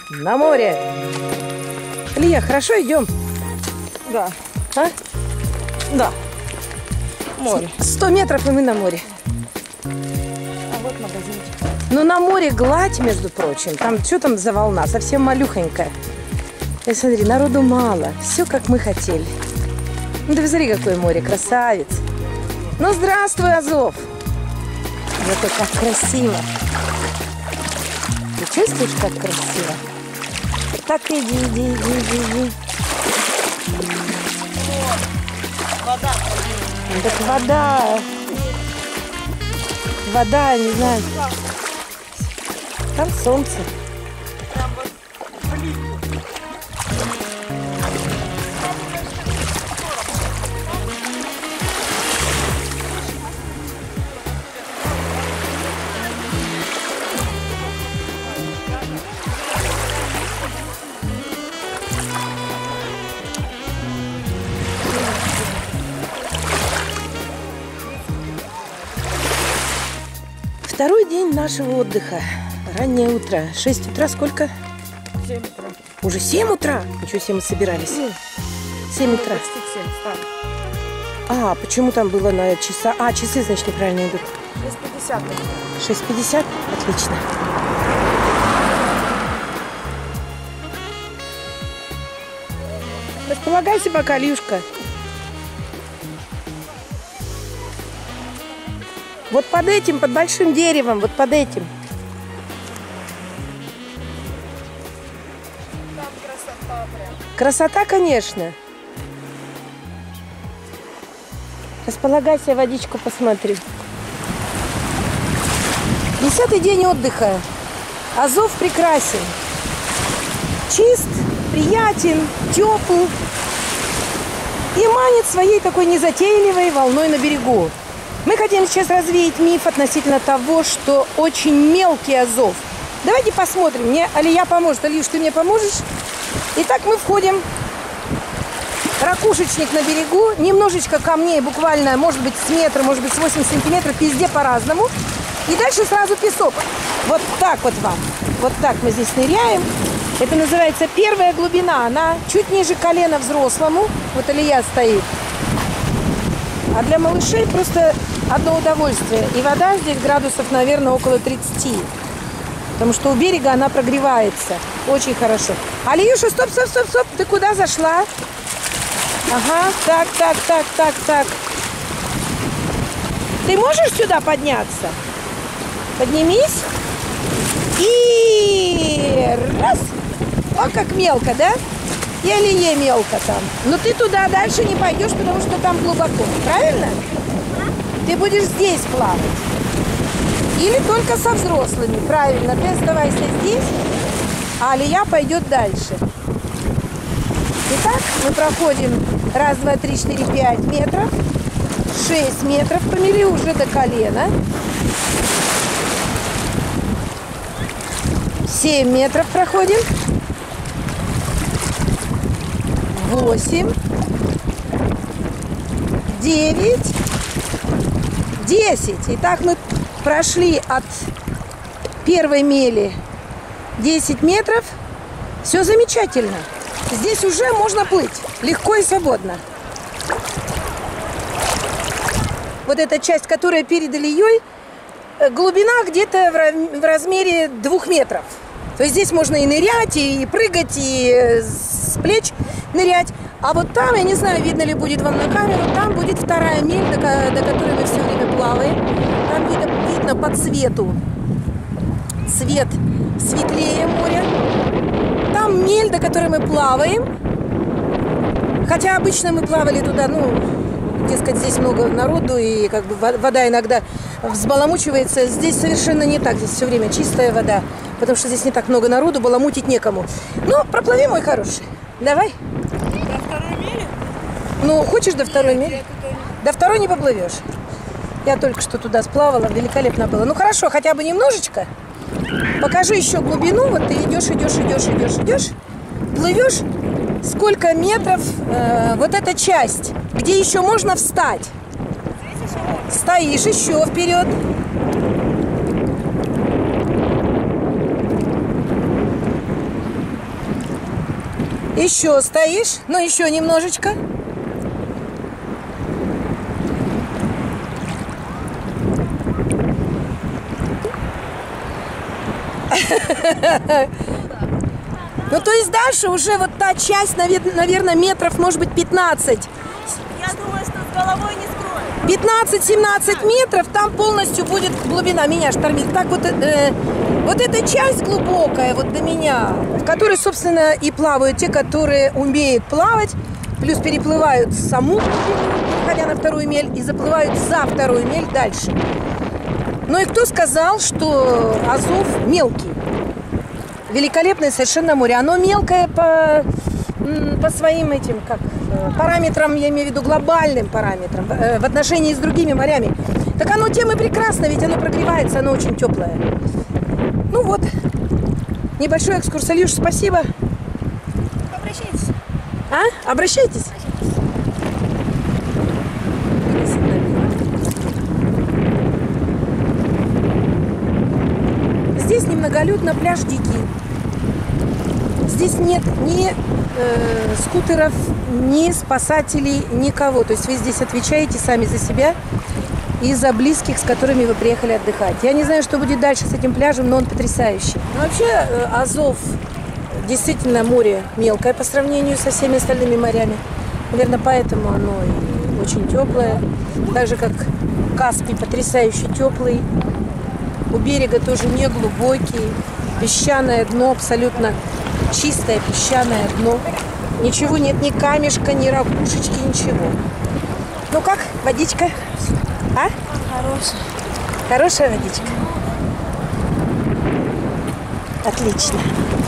На море. Илья, хорошо идем? Да. А? Да. Море. 100 метров, и мы на море. А вот магазинчик. Но на море гладь, между прочим. Там, что там за волна? Совсем малюхонькая. И смотри, народу мало. Все, как мы хотели. Ну, ты посмотри, какое море, красавец. Ну, здравствуй, Азов. Это как красиво. Ты чувствуешь, как красиво? Так, иди. Вода. Так вода. Вода, не знаю. Там солнце. Прям вот плитку. Второй день нашего отдыха. Раннее утро. 6 утра сколько? 7 утра. Уже 7 утра? Ничего себе, мы собирались. 7 утра. Почти 7 стали. А, почему там было на часа? А, часы, значит, неправильно идут. 6:50. 6:50? Отлично. Располагайся пока, Илюшка. Вот под этим, под большим деревом, вот под этим. Там красота прям. Красота, конечно. Располагайся, водичку посмотри. 10-й день отдыха. Азов прекрасен. Чист, приятен, тепл. И манит своей такой незатейливой волной на берегу. Мы хотим сейчас развеять миф относительно того, что очень мелкий Азов. Давайте посмотрим. Мне Алия поможет. Алиюш, ты мне поможешь? Итак, мы входим. Ракушечник на берегу. Немножечко камней, буквально, может быть, с метра, может быть, с 8 сантиметров. Везде по-разному. И дальше сразу песок. Вот так вот вам. Вот так мы здесь ныряем. Это называется первая глубина. Она чуть ниже колена взрослому. Вот Алия стоит. А для малышей просто одно удовольствие. И вода здесь градусов, наверное, около 30. Потому что у берега она прогревается. Очень хорошо. Алиюша, стоп. Ты куда зашла? Ага, так. Ты можешь сюда подняться? Поднимись. И раз. О, как мелко, да? И Алие мелко там. Но ты туда дальше не пойдешь, потому что там глубоко. Правильно? Ты будешь здесь плавать. Или только со взрослыми. Правильно. Ты оставайся здесь, а Алия пойдет дальше. Итак, мы проходим 1, 2, 3, 4, 5 метров. 6 метров. Помели уже до колена. 7 метров проходим. 8, 9, 10. Итак, мы прошли от первой мели 10 метров. Все замечательно. Здесь уже можно плыть легко и свободно. Вот эта часть, которая перед Алией, глубина где-то в размере 2 метров. То есть здесь можно и нырять, и прыгать, и с плеч нырять. А вот там, я не знаю, видно ли будет вам на камеру, там будет вторая мель, до которой мы все время плаваем. Там видно по цвету. Цвет светлее моря. Там мель, до которой мы плаваем. Хотя обычно мы плавали туда, дескать, здесь много народу, и как бы вода иногда взбаламучивается. Здесь совершенно не так, здесь все время чистая вода, потому что здесь не так много народу, баламутить некому. Ну, проплыви, мой хороший. Давай. До второй мили? Ну, хочешь до второй мили? До второй не поплывешь. Я только что туда сплавала, великолепно было. Ну, хорошо, хотя бы немножечко. Покажи еще глубину. Вот ты идешь, плывешь. Сколько метров вот эта часть, где еще можно встать? Стоишь еще вперед. Еще стоишь, ну еще немножечко. Ну, то есть дальше уже вот та часть, наверное, метров, может быть, 15. Я думаю, что с головой не скроет. 15-17 метров, там полностью будет глубина. Меня штормит. Так вот, вот эта часть глубокая, вот до меня, в которой, собственно, и плавают те, которые умеют плавать, плюс переплывают саму глубину, переходя на вторую мель, и заплывают за вторую мель дальше. Ну и кто сказал, что Азов мелкий? Великолепное совершенно море. Оно мелкое по своим этим, как, параметрам, я имею в виду глобальным параметрам, в отношении с другими морями. Так оно тем и прекрасно, ведь оно прогревается, оно очень теплое. Ну вот, небольшой экскурс. Илюш, спасибо. Обращайтесь. А? Обращайтесь. Здесь немноголюдно, пляж дикий. Здесь нет ни скутеров, ни спасателей, никого. То есть вы здесь отвечаете сами за себя и за близких, с которыми вы приехали отдыхать. Я не знаю, что будет дальше с этим пляжем, но он потрясающий. Но вообще Азов действительно море мелкое по сравнению со всеми остальными морями. Наверное, поэтому оно и очень теплое. Так же, как Каспий, потрясающе теплый. У берега тоже не глубокий. Песчаное дно, абсолютно чистое песчаное дно. Ничего нет, ни камешка, ни ракушечки, ничего. Ну как, водичка? А? Хорошая. Хорошая водичка? Отлично.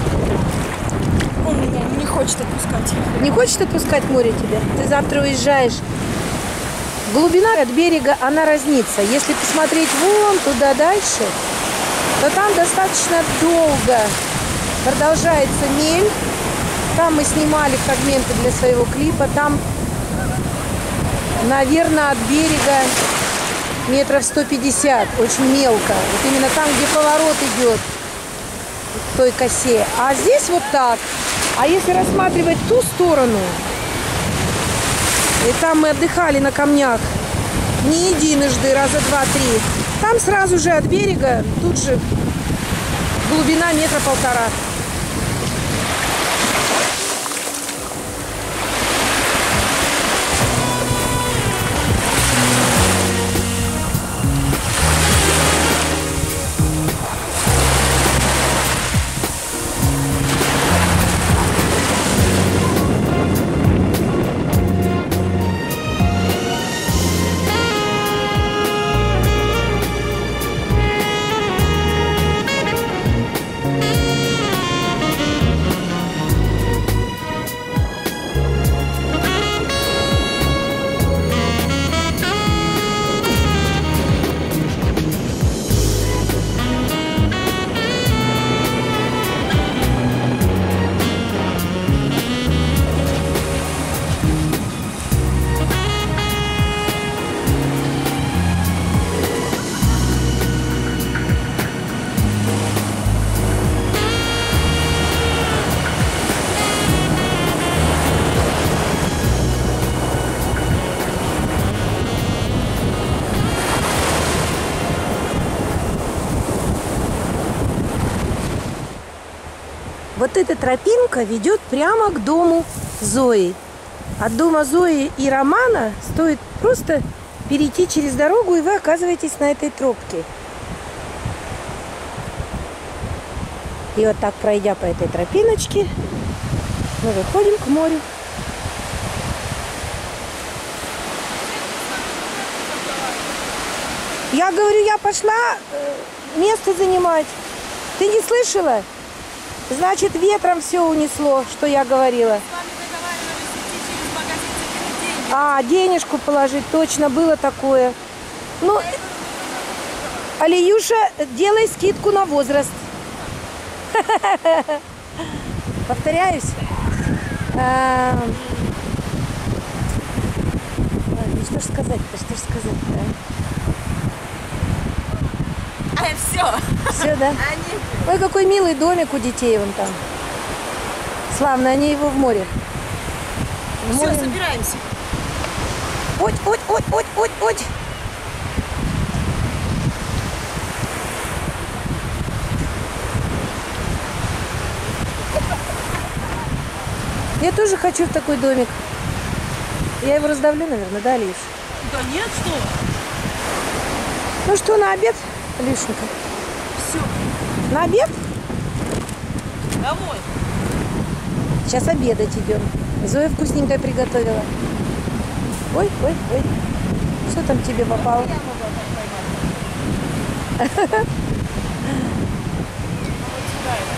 Он меня не хочет отпускать. Не хочет отпускать море тебя? Ты завтра уезжаешь. Глубина от берега, она разнится. Если посмотреть вон туда дальше, то там достаточно долго продолжается мель. Там мы снимали фрагменты для своего клипа. Там, наверное, от берега метров 150. Очень мелко. Вот именно там, где поворот идет в той косе. А здесь вот так. А если рассматривать ту сторону, и там мы отдыхали на камнях не единожды, раза два-три. Там сразу же от берега, тут же глубина метра полтора. Вот эта тропинка ведет прямо к дому Зои. От дома Зои и Романа стоит просто перейти через дорогу, и вы оказываетесь на этой тропке. И вот так, пройдя по этой тропиночке, мы выходим к морю. Я говорю, я пошла место занимать. Ты не слышала? Значит, ветром все унесло, что я говорила. А, денежку положить, точно, было такое. Ну, Алиюша, делай скидку на возраст. Повторяюсь. Что ж сказать-то, что ж сказать-то? Все. Все, да? Ой, какой милый домик у детей вон там. Славно, они его в море. В Все, море. собираемся. Ой, ой, ой, ой, ой, ой. Я тоже хочу в такой домик. Я его раздавлю, наверное, да, Лиш? Да нет, что? Ну что, на обед, Лишенька? Все, На обед? домой. Сейчас обедать идем. Зоя вкусненькое приготовила. Ой, ой, ой. Что там тебе попало? Я могла так поймать. Вот сюда его.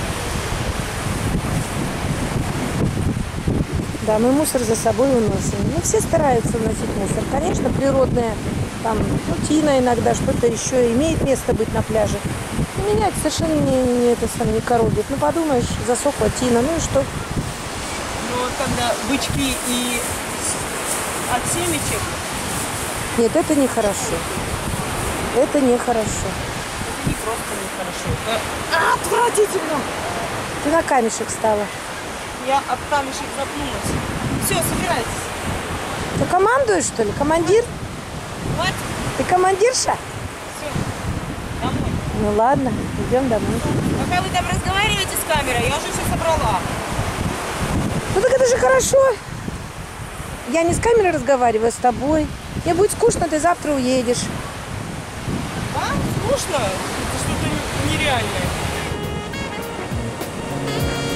Да, мы мусор за собой уносим. Ну, все стараются уносить мусор. Конечно, природное, там, ну, тина иногда, что-то еще имеет место быть на пляже. Но меня это совершенно не это самое, не коробит. Ну, подумаешь, засохла тина, ну и что? Ну вот когда бычки и от семечек, Нет, это нехорошо. Это нехорошо. это не просто нехорошо. Это отвратительно. Ты на камешек стала. Я об камешек запнулась. Все, собирайтесь. Ты командуешь, что ли? Командир? Хватит. Ты командирша? Все. Домой. Ну ладно, идем домой. Пока вы там разговариваете с камерой, я уже все собрала. Ну так это же хорошо. Я не с камерой разговариваю, а с тобой. Мне будет скучно, ты завтра уедешь. Вам скучно? Это что-то нереальное.